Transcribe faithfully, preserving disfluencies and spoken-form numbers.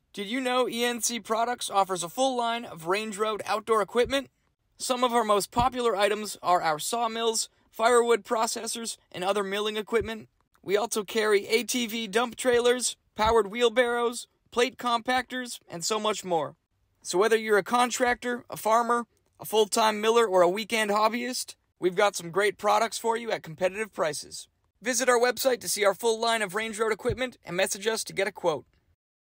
Did you know E N C Products offers a full line of range road outdoor equipment? Some of our most popular items are our sawmills, firewood processors, and other milling equipment. We also carry A T V dump trailers, powered wheelbarrows, plate compactors, and so much more. So whether you're a contractor, a farmer, a full-time miller, or a weekend hobbyist, we've got some great products for you at competitive prices. Visit our website to see our full line of range road equipment and message us to get a quote.